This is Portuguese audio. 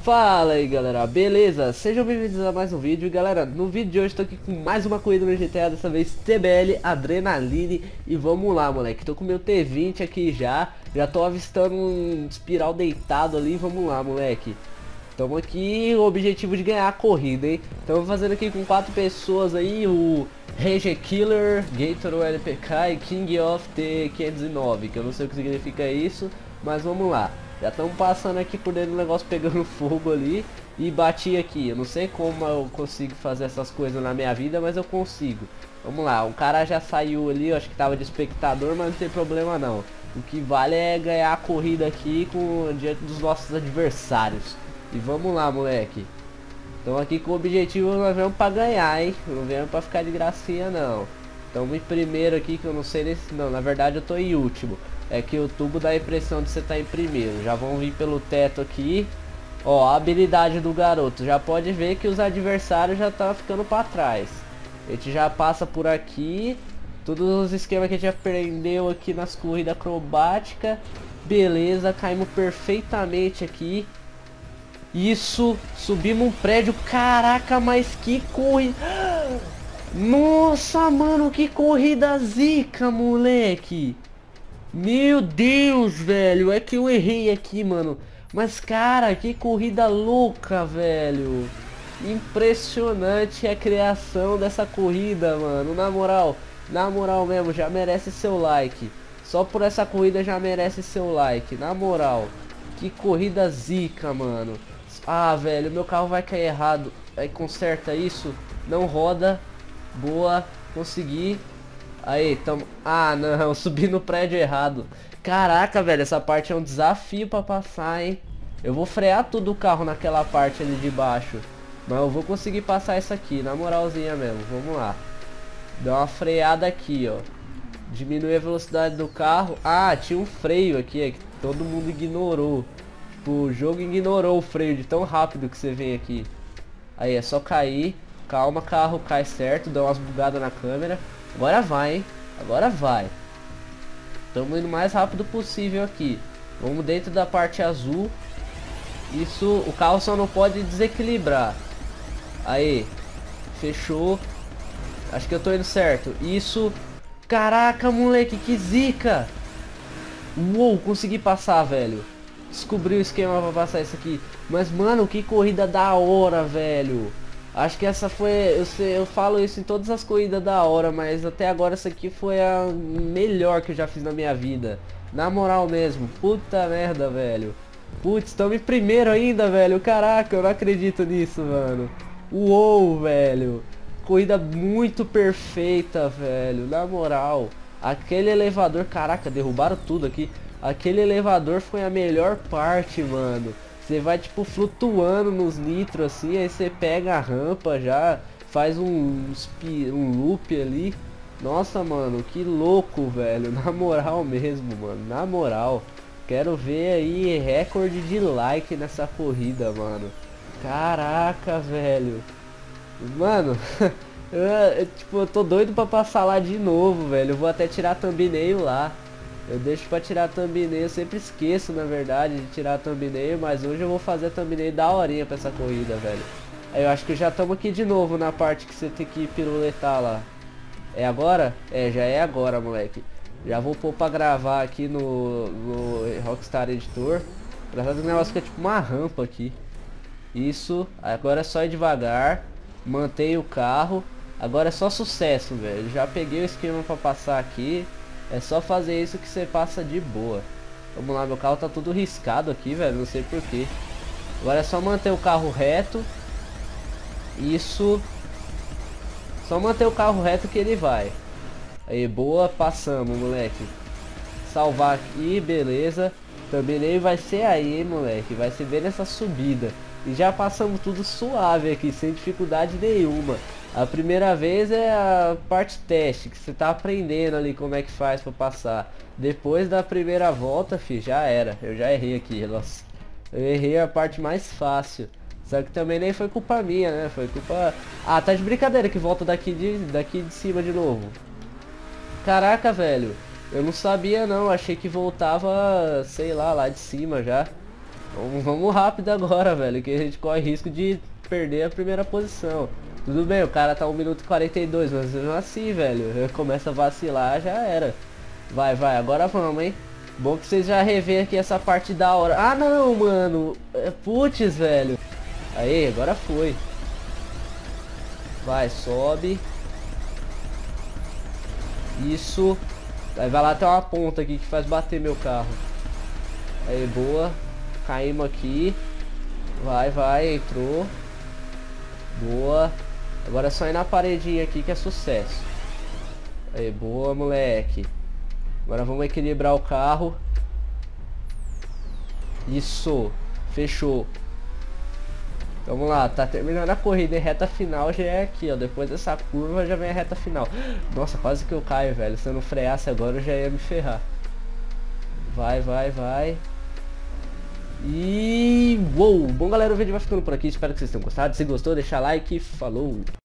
Fala aí galera, beleza? Sejam bem-vindos a mais um vídeo. E galera, no vídeo de hoje estou aqui com mais uma corrida no GTA, dessa vez TBL Adrenaline. E vamos lá, moleque, tô com meu T20 aqui já tô avistando um espiral deitado ali. Vamos lá, moleque. Estamos aqui com o objetivo de ganhar a corrida, hein? Estamos fazendo aqui com 4 pessoas aí, o Rage Killer, Gator LPK e King of T509, que eu não sei o que significa isso, mas vamos lá. Já estamos passando aqui por dentro do negócio pegando fogo ali e bati aqui. Eu não sei como eu consigo fazer essas coisas na minha vida, mas eu consigo. Vamos lá, o cara já saiu ali, eu acho que tava de espectador, mas não tem problema não. O que vale é ganhar a corrida aqui diante dos nossos adversários. E vamos lá, moleque. Então aqui com o objetivo nós vamos pra ganhar, hein? Não viemos pra ficar de gracinha não. Estamos em primeiro aqui, que eu não sei nesse... Não, na verdade eu tô em último. É que o tubo dá a impressão de você tá em primeiro. Já vão vir pelo teto aqui. Ó, a habilidade do garoto. Já pode ver que os adversários já estão ficando pra trás. A gente já passa por aqui. Todos os esquemas que a gente aprendeu aqui nas corridas acrobáticas. Beleza, caímos perfeitamente aqui. Isso, subimos um prédio. Caraca, mas que corrida. Nossa, mano, que corrida zica, moleque. Meu Deus, velho, é que eu errei aqui, mano. Mas, cara, que corrida louca, velho. Impressionante a criação dessa corrida, mano. Na moral mesmo, já merece seu like. Só por essa corrida já merece seu like, na moral. Que corrida zica, mano. Ah, velho, meu carro vai cair errado. Aí conserta isso. Não roda. Boa, consegui. Aí, tamo... Ah, não, subi no prédio errado. Caraca, velho, essa parte é um desafio pra passar, hein? Eu vou frear tudo o carro naquela parte ali de baixo. Mas eu vou conseguir passar isso aqui, na moralzinha mesmo. Vamos lá. Dá uma freada aqui, ó. Diminui a velocidade do carro. Ah, tinha um freio aqui, é que todo mundo ignorou. Tipo, o jogo ignorou o freio de tão rápido que você vem aqui. Aí, é só cair. Calma, carro, cai certo. Dá umas bugadas na câmera. Agora vai, hein? Agora vai. Estamos indo o mais rápido possível aqui. Vamos dentro da parte azul. Isso, o carro só não pode desequilibrar. Aí, fechou. Acho que eu tô indo certo. Isso. Caraca, moleque, que zica. Uou, consegui passar, velho. Descobri o esquema pra passar isso aqui. Mas, mano, que corrida da hora, velho. Acho que essa foi... Eu falo isso em todas as corridas da hora, mas até agora essa aqui foi a melhor que eu já fiz na minha vida. Na moral mesmo. Puta merda, velho. Putz, estamos em primeiro ainda, velho. Caraca, eu não acredito nisso, mano. Uou, velho. Corrida muito perfeita, velho. Na moral. Aquele elevador... Caraca, derrubaram tudo aqui. Aquele elevador foi a melhor parte, mano. Você vai tipo flutuando nos nitros assim, aí você pega a rampa já, faz um loop ali. Nossa, mano, que louco, velho. Na moral mesmo, mano. Na moral. Quero ver aí recorde de like nessa corrida, mano. Caraca, velho. Mano, eu tô doido pra passar lá de novo, velho. Eu vou até tirar thumbnail lá. Eu deixo pra tirar a thumbnail, eu sempre esqueço na verdade de tirar a thumbnail, mas hoje eu vou fazer a thumbnail da horinha pra essa corrida, velho. Aí eu acho que já estamos aqui de novo na parte que você tem que piruletar lá. É agora? É, já é agora, moleque. Já vou pôr pra gravar aqui no Rockstar Editor. Engraçado que o negócio fica tipo uma rampa aqui. Isso, agora é só ir devagar. Mantém o carro. Agora é só sucesso, velho. Já peguei o esquema pra passar aqui. É só fazer isso que você passa de boa. Vamos lá, meu carro tá tudo riscado aqui, velho, não sei porquê. Agora é só manter o carro reto. Isso. Só manter o carro reto que ele vai. Aí, boa, passamos, moleque. Salvar aqui, beleza. Também nem vai ser aí, hein, moleque. Vai ser bem nessa subida. E já passamos tudo suave aqui, sem dificuldade nenhuma. A primeira vez é a parte teste, que você tá aprendendo ali como é que faz pra passar. Depois da primeira volta, fi, já era. Eu já errei aqui, nossa. Eu errei a parte mais fácil. Só que também nem foi culpa minha, né? Foi culpa... Ah, tá de brincadeira que volta daqui de cima de novo. Caraca, velho. Eu não sabia não, achei que voltava, sei lá, lá de cima já. Vamos rápido agora, velho, que a gente corre risco de perder a primeira posição. Tudo bem, o cara tá 1 minuto e 42, mas mesmo assim, velho, começa a vacilar, já era. Vai, agora vamos, hein. Bom que vocês já revêem aqui essa parte da hora. Ah, não, mano. Putz, velho. Aí, agora foi. Vai, sobe. Isso. Aí vai lá, tem uma ponta aqui que faz bater meu carro. Aí, boa. Caímos aqui. Vai, entrou. Boa. Agora é só ir na paredinha aqui que é sucesso. Aí, boa, moleque. Agora vamos equilibrar o carro. Isso. Fechou. Vamos lá, tá terminando a corrida e reta final já é aqui, ó. Depois dessa curva já vem a reta final. Nossa, quase que eu caio, velho. Se eu não freasse agora eu já ia me ferrar. Vai. E... uou! Bom, galera, o vídeo vai ficando por aqui. Espero que vocês tenham gostado. Se gostou, deixa like. Falou!